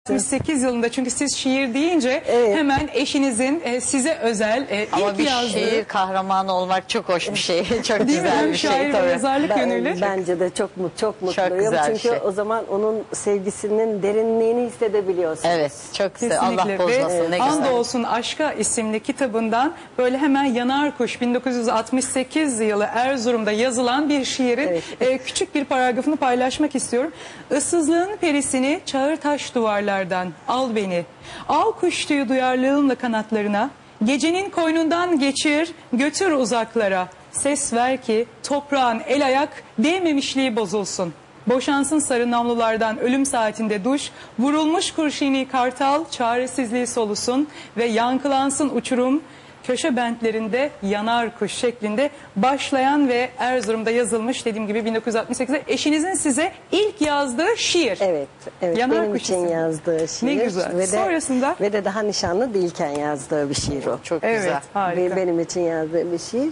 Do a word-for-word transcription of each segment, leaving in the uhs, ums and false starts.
altmış sekiz yılında, çünkü siz şiir deyince evet, hemen eşinizin e, size özel e, Ama ilk bir yazdığı... şiir kahramanı olmak çok hoş bir şey. Çok Değil güzel mi? bir şey Şair tabii. ve yazarlık Ben, yönüyle. bence de çok mut, çok mutluyum. Çok güzel Çünkü şey. o zaman onun sevgisinin derinliğini hissedebiliyorsunuz. Evet, çok güzel. Kesinlikle. Allah bozmasın. Ve ne güzel. Andolsun Aşka isimli kitabından böyle hemen Yanar Kuş bin dokuz yüz altmış sekiz yılı Erzurum'da yazılan bir şiirin Evet. e, küçük bir paragrafını paylaşmak istiyorum. Issızlığın perisini çağır taş duvarlardan, al beni. Al kuş tüyü duyarlılığınla kanatlarına, gecenin koynundan geçir, götür uzaklara. Ses ver ki toprağın el ayak değmemişliği bozulsun. Boşansın sarı namlulardan ölüm saatinde duş, vurulmuş kurşini kartal çaresizliği solusun ve yankılansın uçurum köşe bentlerinde yanar kuş şeklinde başlayan ve Erzurum'da yazılmış, dediğim gibi bin dokuz yüz altmış sekizde eşinizin size ilk yazdığı şiir. Evet, evet. Yanar benim Kuş için isimli. yazdığı şiir. Ne güzel. Ve de, Sonrasında? Ve de daha nişanlı değilken yazdığı bir şiir o. Çok Evet, güzel. harika. Ve benim için yazdığı bir şiir.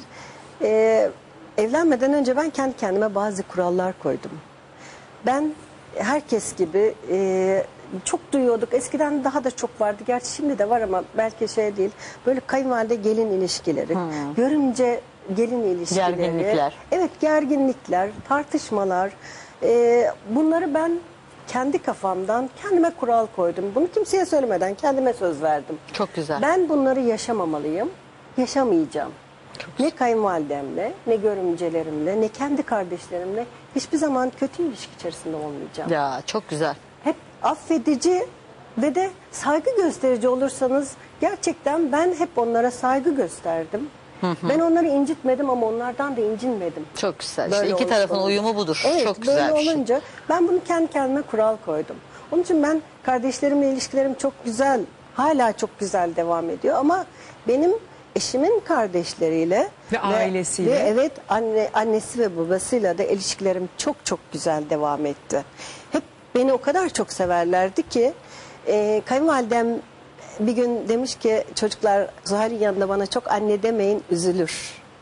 Ee, evlenmeden önce ben kendi kendime bazı kurallar koydum. Ben herkes gibi e, çok duyuyorduk. Eskiden daha da çok vardı. Gerçi şimdi de var ama belki şey değil. Böyle kayınvalide gelin ilişkileri, hmm. görümce gelin ilişkileri. Gerginlikler. Evet, gerginlikler, tartışmalar. E, bunları ben kendi kafamdan kendime kural koydum. Bunu kimseye söylemeden kendime söz verdim. Çok güzel. Ben bunları yaşamamalıyım. Yaşamayacağım. Ne kayınvalidemle, ne görümcelerimle, ne kendi kardeşlerimle hiçbir zaman kötü ilişki içerisinde olmayacağım. Ya çok güzel. Hep affedici ve de saygı gösterici olursanız, gerçekten ben hep onlara saygı gösterdim. Hı hı. Ben onları incitmedim ama onlardan da incinmedim. Çok güzel. Böyle İşte iki tarafın olunca. uyumu budur. Evet, çok güzel böyle bir şey. olunca ben bunu kendi kendime kural koydum. Onun için ben kardeşlerimle ilişkilerim çok güzel, hala çok güzel devam ediyor ama benim eşimin kardeşleriyle ve ailesiyle ve evet anne annesi ve babasıyla da ilişkilerim çok çok güzel devam etti. Hep beni o kadar çok severlerdi ki e, kayınvalidem bir gün demiş ki, çocuklar Zuhal'in yanında bana çok anne demeyin, üzülür.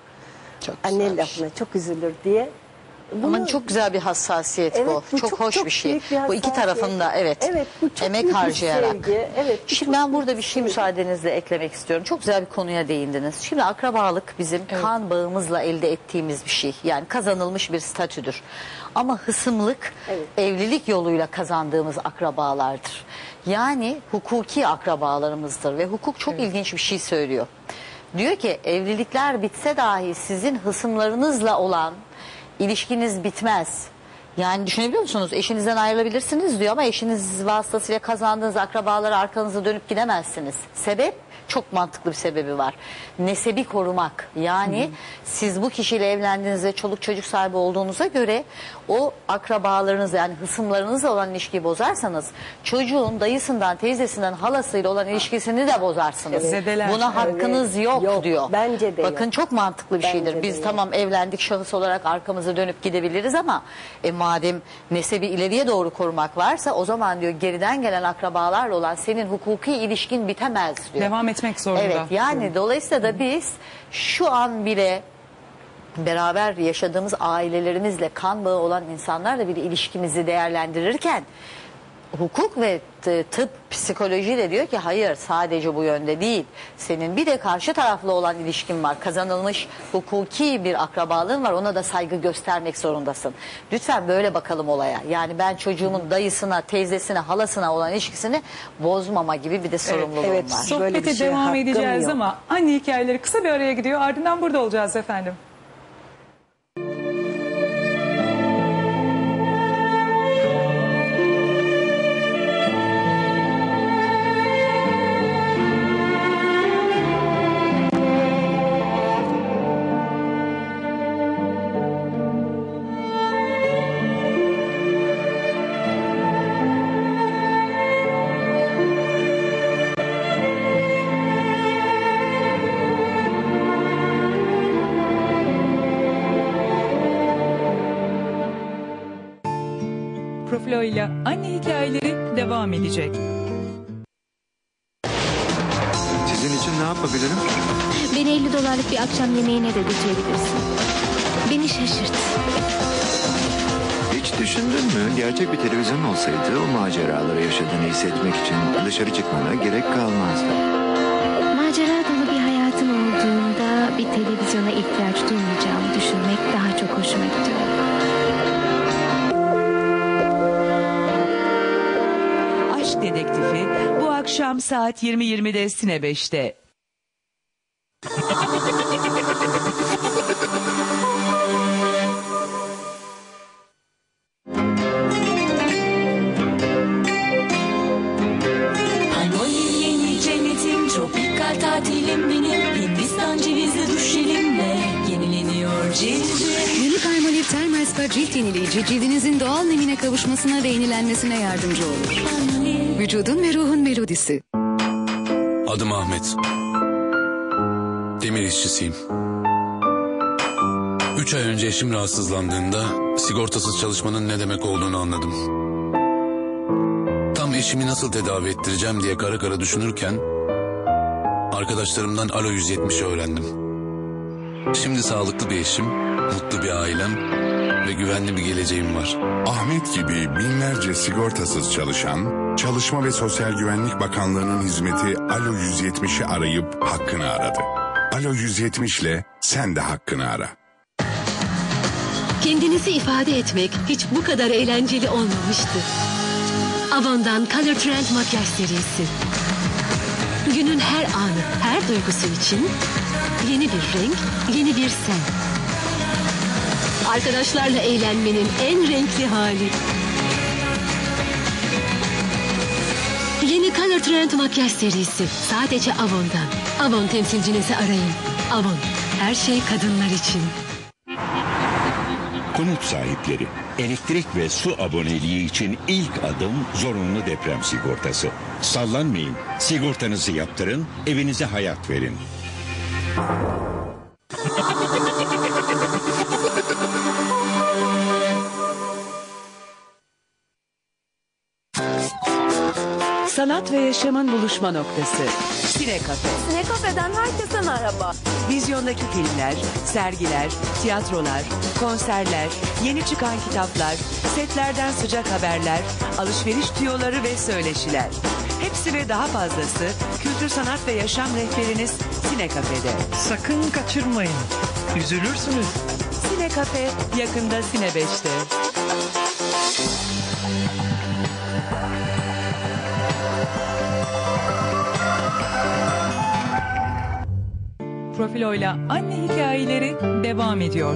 Çok Anne güzel. lafına çok üzülür diye. Bunu, Ama çok güzel bir hassasiyet evet, bu. bu Çok, çok, hoş çok bir şey. büyük bir Bu iki hassasiyet. tarafında evet, Evet, bu çok emek büyük bir harcayarak. sevgi. Evet, bu Şimdi çok ben burada büyük bir bir şey sevgi. müsaadenizle eklemek istiyorum. Çok güzel bir konuya değindiniz. Şimdi akrabalık bizim Evet. kan bağımızla elde ettiğimiz bir şey. Yani kazanılmış bir statüdür. Ama hısımlık Evet. evlilik yoluyla kazandığımız akrabalardır. Yani hukuki akrabalarımızdır ve hukuk çok Evet. ilginç bir şey söylüyor. Diyor ki evlilikler bitse dahi sizin hısımlarınızla olan ilişkiniz bitmez. Yani düşünebiliyor musunuz? Eşinizden ayrılabilirsiniz diyor ama eşiniz vasıtasıyla kazandığınız akrabalara arkanızı dönüp gidemezsiniz. Sebep? Çok mantıklı bir sebebi var. Nesebi korumak. Yani hı hı. siz bu kişiyle evlendiğinizde çoluk çocuk sahibi olduğunuza göre o akrabalarınız, yani hısımlarınızla olan ilişkiyi bozarsanız çocuğun dayısından, teyzesinden, halasıyla olan ilişkisini de bozarsınız. Evet. Zedeler. Buna hakkınız Evet. yok, Yok, diyor. bence de Bakın yok. çok mantıklı bir Bence şeydir. de Biz yok. tamam evlendik, şahıs olarak arkamızı dönüp gidebiliriz ama e, madem nesebi ileriye doğru korumak varsa o zaman diyor geriden gelen akrabalarla olan senin hukuki ilişkin bitemez diyor. devam etmek zorunda. Evet, yani dolayısıyla da biz şu an bile beraber yaşadığımız ailelerimizle kan bağı olan insanlarla bir ilişkimizi değerlendirirken hukuk ve tıp, psikoloji de diyor ki hayır, sadece bu yönde değil. Senin bir de karşı taraflı olan ilişkin var. Kazanılmış hukuki bir akrabalığın var. Ona da saygı göstermek zorundasın. Lütfen böyle bakalım olaya. Yani ben çocuğumun dayısına, teyzesine, halasına olan ilişkisini bozmama gibi bir de sorumluluğum evet. var. Böyle Sohbete bir şeye devam hakkım edeceğiz yok. ama anne hikayeleri kısa bir araya gidiyor. Ardından burada olacağız efendim. Profilo ile anne hikayeleri devam edecek. Sizin için ne yapabilirim? Beni elli dolarlık bir akşam yemeğine de götürebilirsin. Beni şaşırt. Hiç düşündün mü? Gerçek bir televizyon olsaydı o maceraları yaşadığını hissetmek için dışarı çıkmana gerek kalmazdı. Macera dolu bir hayatım olduğunda bir televizyona ihtiyaç duymayacağımı düşünmek daha çok hoşuma gidiyor. Aşk Dedektifi bu akşam saat yirmi yirmide Sine beşte. Hanoi yeni cennetim, tropikal tatilim benim. Hindistan cevizi duş jelimle yenileniyor cildim. Yeni Palmolive Thermal Spa cilt yenileyici cildinizin doğal nemine kavuşmasına ve yenilenmesine yardımcı olur. Vücudun ve ruhun melodisi. Adım Ahmet. Demir işçisiyim. Üç ay önce eşim rahatsızlandığında sigortasız çalışmanın ne demek olduğunu anladım. Tam eşimi nasıl tedavi ettireceğim diye kara kara düşünürken arkadaşlarımdan Alo yüz yetmişi öğrendim. Şimdi sağlıklı bir eşim, mutlu bir ailem ve güvenli bir geleceğim var. Ahmet gibi binlerce sigortasız çalışan, Çalışma ve Sosyal Güvenlik Bakanlığı'nın hizmeti Alo yüz yetmişi arayıp hakkını aradı. Alo yüz yetmiş ile sen de hakkını ara. Kendinizi ifade etmek hiç bu kadar eğlenceli olmamıştı. Avon'dan Color Trend makyaj serisi. Günün her anı, her duygusu için yeni bir renk, yeni bir sen. Arkadaşlarla eğlenmenin en renkli hali. Yeni Color Trend makyaj serisi sadece Avon'dan. Avon temsilcinizi arayın. Avon, her şey kadınlar için. Konut sahipleri, elektrik ve su aboneliği için ilk adım zorunlu deprem sigortası. Sallanmayın, sigortanızı yaptırın, evinize hayat verin. Sanat ve yaşamın buluşma noktası. Sine Kafe. Sine Kafe'den herkese merhaba. Vizyondaki filmler, sergiler, tiyatrolar, konserler, yeni çıkan kitaplar, setlerden sıcak haberler, alışveriş tüyoları ve söyleşiler. Hepsi ve daha fazlası kültür, sanat ve yaşam rehberiniz Sine Kafe'de. Sakın kaçırmayın. Üzülürsünüz. Sine Kafe yakında Sine beşte. Profilo'yla anne hikayeleri devam ediyor.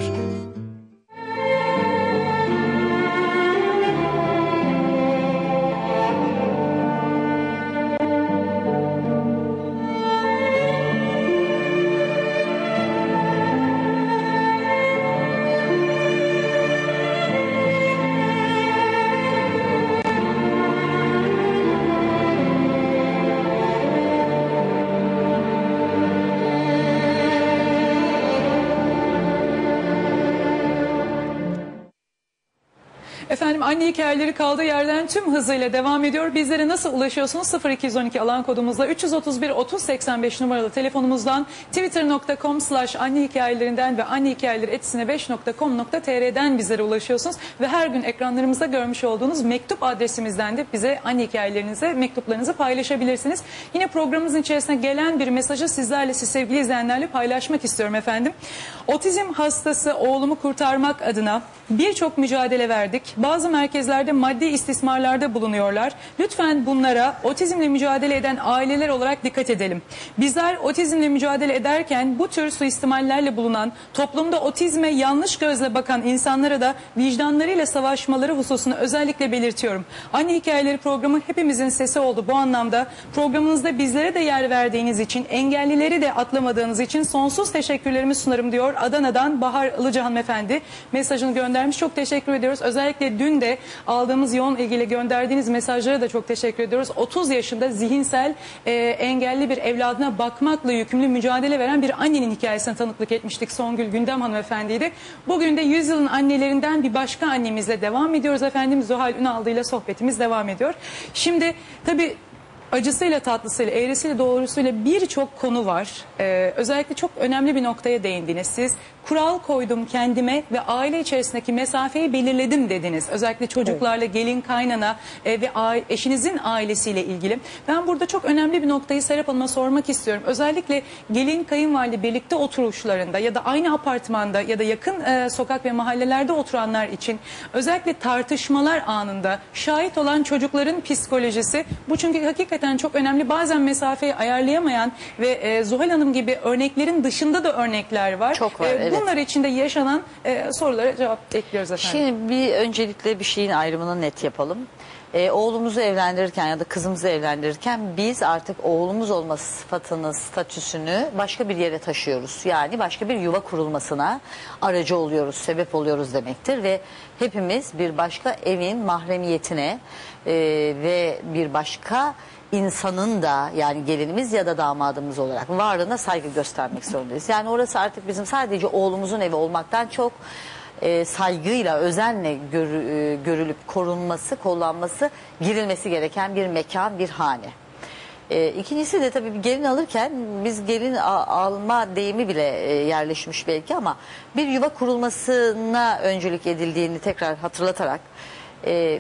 Efendim anne hikayeleri kaldığı yerden tüm hızıyla devam ediyor. Bizlere nasıl ulaşıyorsunuz? sıfır iki on iki alan kodumuzla üç yüz otuz bir otuz seksen beş numaralı telefonumuzdan, twitter nokta com slash anne hikayelerinden ve annehikayeleri et sine beş nokta com nokta tr'den bizlere ulaşıyorsunuz. Ve her gün ekranlarımızda görmüş olduğunuz mektup adresimizden de bize anne hikayelerinize, mektuplarınızı paylaşabilirsiniz. Yine programımızın içerisine gelen bir mesajı sizlerle, siz sevgili izleyenlerle paylaşmak istiyorum efendim. Otizm hastası oğlumu kurtarmak adına birçok mücadele verdik. Bazı merkezlerde maddi istismarlarda bulunuyorlar. Lütfen bunlara otizmle mücadele eden aileler olarak dikkat edelim. Bizler otizmle mücadele ederken bu tür suistimallerle bulunan, toplumda otizme yanlış gözle bakan insanlara da vicdanlarıyla savaşmaları hususunu özellikle belirtiyorum. Anne Hikayeleri programı hepimizin sesi oldu. Bu anlamda programınızda bizlere de yer verdiğiniz için, engellileri de atlamadığınız için sonsuz teşekkürlerimi sunarım diyor. Adana'dan Bahar Ilıca hanımefendi mesajını göndermiş. Çok teşekkür ediyoruz. Özellikle dün de aldığımız yoğun ilgiyle gönderdiğiniz mesajlara da çok teşekkür ediyoruz. otuz yaşında zihinsel e, engelli bir evladına bakmakla yükümlü mücadele veren bir annenin hikayesine tanıklık etmiştik. Songül Gündem hanımefendiydi. Bugün de yüzyılın annelerinden bir başka annemizle devam ediyoruz efendim. Zuhal Ünaldı ile sohbetimiz devam ediyor. Şimdi tabii acısıyla tatlısıyla, eğrisiyle doğrusuyla birçok konu var. Ee, özellikle çok önemli bir noktaya değindiniz. Siz kural koydum kendime ve aile içerisindeki mesafeyi belirledim dediniz. Özellikle çocuklarla, gelin kaynana e, ve eşinizin ailesiyle ilgili. Ben burada çok önemli bir noktayı Serap Hanım'a sormak istiyorum. Özellikle gelin kayınvalide birlikte oturuşlarında ya da aynı apartmanda ya da yakın e, sokak ve mahallelerde oturanlar için özellikle tartışmalar anında şahit olan çocukların psikolojisi, bu çünkü hakikaten çok önemli. Bazen mesafeyi ayarlayamayan ve e, Zuhal Hanım gibi örneklerin dışında da örnekler var. Çok var, E, evet. Bunlar içinde yaşanan e, sorulara cevap bekliyoruz efendim. Şimdi bir öncelikle bir şeyin ayrımını net yapalım. Ee, oğlumuzu evlendirirken ya da kızımızı evlendirirken biz artık oğlumuz olması sıfatını, statüsünü başka bir yere taşıyoruz. Yani başka bir yuva kurulmasına aracı oluyoruz, sebep oluyoruz demektir. Ve hepimiz bir başka evin mahremiyetine e, ve bir başka insanın da, yani gelinimiz ya da damadımız olarak varlığına saygı göstermek zorundayız. Yani orası artık bizim sadece oğlumuzun evi olmaktan çok e, saygıyla, özenle gör, e, görülüp korunması, kollanması, girilmesi gereken bir mekan, bir hane. E, ikincisi de tabii bir gelin alırken biz gelin alma deyimi bile e, yerleşmiş belki ama bir yuva kurulmasına öncülük edildiğini tekrar hatırlatarak e,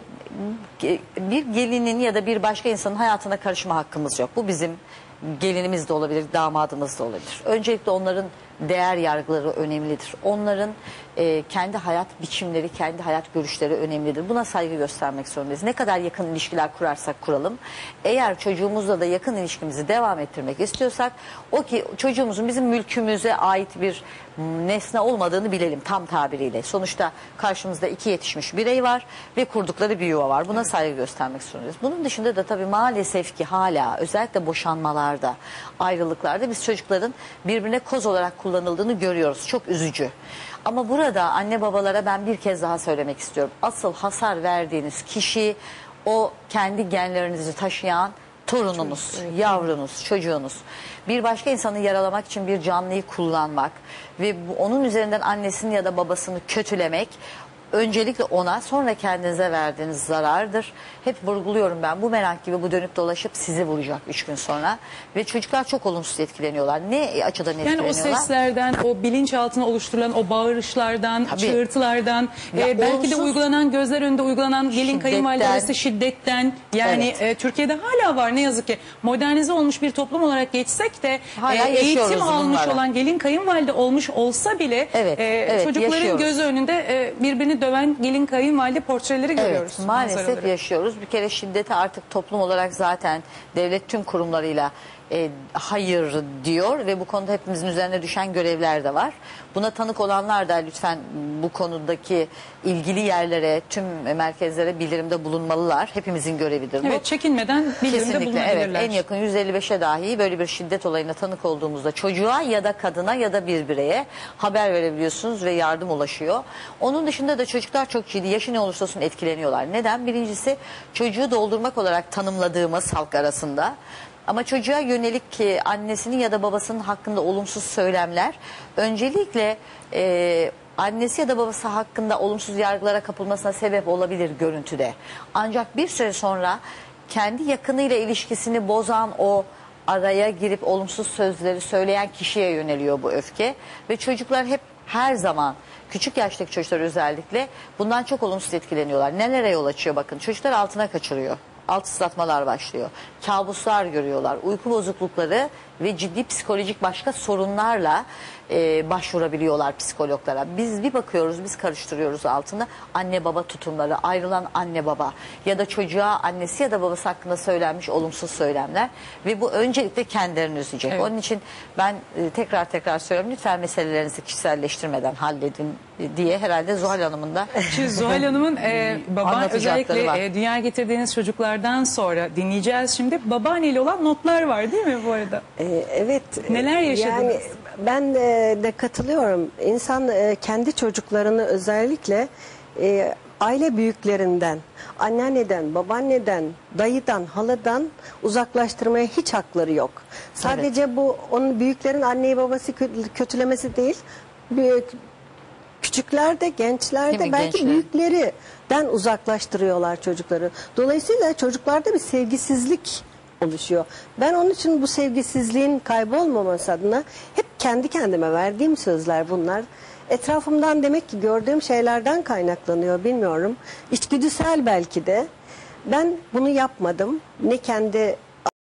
bir gelinin ya da bir başka insanın hayatına karışma hakkımız yok. Bu bizim gelinimiz de olabilir, damadımız da olabilir. Öncelikle onların değer yargıları önemlidir. Onların e, kendi hayat biçimleri, kendi hayat görüşleri önemlidir. Buna saygı göstermek zorundayız. Ne kadar yakın ilişkiler kurarsak kuralım. Eğer çocuğumuzla da yakın ilişkimizi devam ettirmek istiyorsak, o ki çocuğumuzun bizim mülkümüze ait bir nesne olmadığını bilelim tam tabiriyle. Sonuçta karşımızda iki yetişmiş birey var ve kurdukları bir yuva var. Buna evet. saygı göstermek zorundayız. Bunun dışında da tabii maalesef ki hala özellikle boşanmalarda, ayrılıklarda biz çocukların birbirine koz olarak kullanıldığını görüyoruz. Çok üzücü. Ama burada anne babalara ben bir kez daha söylemek istiyorum. Asıl hasar verdiğiniz kişi o kendi genlerinizi taşıyan torununuz, Çocuk, evet. yavrunuz, çocuğunuz. Bir başka insanı yaralamak için bir canlıyı kullanmak ve bu, onun üzerinden annesini ya da babasını kötülemek öncelikle ona, sonra kendinize verdiğiniz zarardır. Hep vurguluyorum ben, bu merak gibi bu dönüp dolaşıp sizi vuracak üç gün sonra. Ve çocuklar çok olumsuz etkileniyorlar. Ne açıdan yani etkileniyorlar? Yani o seslerden, o bilinçaltına oluşturulan o bağırışlardan, Tabii. çığırtılardan, e, belki de uygulanan, gözler önünde uygulanan gelin kayınvalide arası şiddetten. Yani evet. e, Türkiye'de hala var ne yazık ki. Modernize olmuş bir toplum olarak geçsek de e, eğitim almış bunlara. olan gelin kayınvalide olmuş olsa bile evet, e, evet, çocukların yaşıyoruz. gözü önünde e, birbirini döven gelin kayınvalide portreleri görüyoruz. Evet, maalesef yaşıyoruz. Bir kere şiddete artık toplum olarak zaten devlet tüm kurumlarıyla e, hayır diyor ve bu konuda hepimizin üzerine düşen görevler de var. Buna tanık olanlar da lütfen bu konudaki ilgili yerlere, tüm merkezlere bildirimde bulunmalılar. Hepimizin görevidir bu. Evet, çekinmeden bildirimde Kesinlikle, bulunabilirler. Evet, en yakın yüz elli beşe dahi böyle bir şiddet olayına tanık olduğumuzda çocuğa ya da kadına ya da bir bireye haber verebiliyorsunuz ve yardım ulaşıyor. Onun dışında da çocuklar çok ciddi, yaşı ne olursa olsun etkileniyorlar. Neden? Birincisi çocuğu doldurmak olarak tanımladığımız halk arasında. Ama çocuğa yönelik ki annesinin ya da babasının hakkında olumsuz söylemler öncelikle e, annesi ya da babası hakkında olumsuz yargılara kapılmasına sebep olabilir görüntüde. Ancak bir süre sonra kendi yakınıyla ilişkisini bozan o araya girip olumsuz sözleri söyleyen kişiye yöneliyor bu öfke. Ve çocuklar hep her zaman, küçük yaştaki çocuklar özellikle bundan çok olumsuz etkileniyorlar. Nelere yol açıyor bakın, çocuklar altına kaçırıyor. Alt ıslatmalar başlıyor. Kabuslar görüyorlar. Uyku bozuklukları ve ciddi psikolojik başka sorunlarla e, başvurabiliyorlar psikologlara. Biz bir bakıyoruz, biz karıştırıyoruz altında anne baba tutumları, ayrılan anne baba ya da çocuğa annesi ya da babası hakkında söylenmiş olumsuz söylemler ve bu öncelikle kendilerini üzecek. Evet. Onun için ben e, tekrar tekrar söylüyorum, lütfen meselelerinizi kişiselleştirmeden halledin diye herhalde Zuhal Hanım'ın da Zuhal Hanım'ın e, baba özellikle e, dünyaya getirdiğiniz çocuklardan sonra dinleyeceğiz şimdi. Babaanneyle olan notlar var değil mi bu arada? Ee, evet. Neler yaşadınız? Yani ben de, de katılıyorum. İnsan e, kendi çocuklarını özellikle e, aile büyüklerinden, anneanneden, babaanneden, dayıdan, haladan uzaklaştırmaya hiç hakları yok. Sadece evet. bu onun büyüklerin anneyi babası kötülemesi değil. Büyük, küçükler de, gençler de belki gençler. büyüklerinden uzaklaştırıyorlar çocukları. Dolayısıyla çocuklarda bir sevgisizlik oluşuyor. Ben onun için bu sevgisizliğin kaybolmaması adına hep kendi kendime verdiğim sözler bunlar. Etrafımdan demek ki gördüğüm şeylerden kaynaklanıyor, bilmiyorum. İçgüdüsel belki de. Ben bunu yapmadım. Ne kendi